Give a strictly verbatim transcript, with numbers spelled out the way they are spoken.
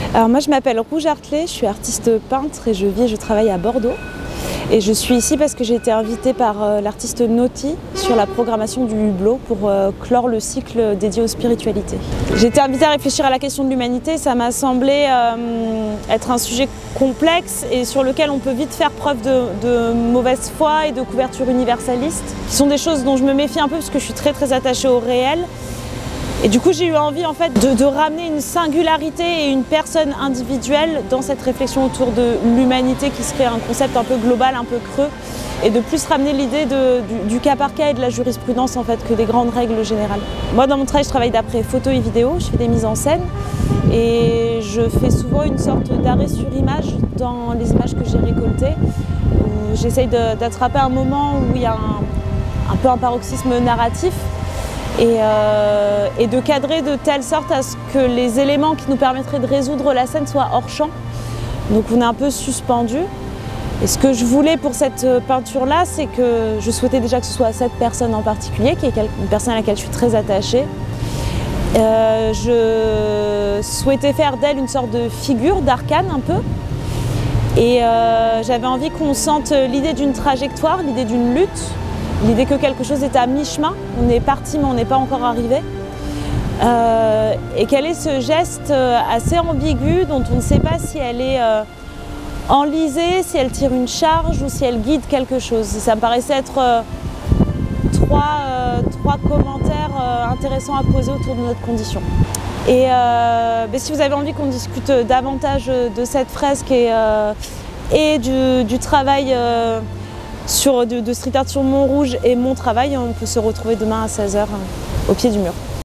Alors moi je m'appelle Rouge Artelet, je suis artiste peintre et je vis et je travaille à Bordeaux. Et je suis ici parce que j'ai été invitée par euh, l'artiste Naughty sur la programmation du Hublot pour euh, clore le cycle dédié aux spiritualités. J'ai été invitée à réfléchir à la question de l'humanité, ça m'a semblé euh, être un sujet complexe et sur lequel on peut vite faire preuve de, de mauvaise foi et de couverture universaliste, qui sont des choses dont je me méfie un peu parce que je suis très très attachée au réel. Et du coup j'ai eu envie en fait de, de ramener une singularité et une personne individuelle dans cette réflexion autour de l'humanité qui serait un concept un peu global, un peu creux, et de plus ramener l'idée du, du cas par cas et de la jurisprudence en fait que des grandes règles générales. Moi dans mon travail je travaille d'après photo et vidéo, je fais des mises en scène et je fais souvent une sorte d'arrêt sur image dans les images que j'ai récoltées, où j'essaye d'attraper un moment où il y a un, un peu un paroxysme narratif. Et, euh, et de cadrer de telle sorte à ce que les éléments qui nous permettraient de résoudre la scène soient hors champ. Donc on est un peu suspendu. Et ce que je voulais pour cette peinture-là, c'est que je souhaitais déjà que ce soit cette personne en particulier, qui est une personne à laquelle je suis très attachée. Euh, je souhaitais faire d'elle une sorte de figure d'arcane un peu. Et euh, j'avais envie qu'on sente l'idée d'une trajectoire, l'idée d'une lutte. L'idée que quelque chose est à mi-chemin, on est parti mais on n'est pas encore arrivé. Euh, et quel est ce geste assez ambigu dont on ne sait pas si elle est euh, enlisée, si elle tire une charge ou si elle guide quelque chose. Ça me paraissait être euh, trois, euh, trois commentaires euh, intéressants à poser autour de notre condition. Et euh, ben, si vous avez envie qu'on discute davantage de cette fresque et, euh, et du, du travail euh, Sur, de, de street art sur Montrouge et mon travail, on peut se retrouver demain à seize heures au pied du mur.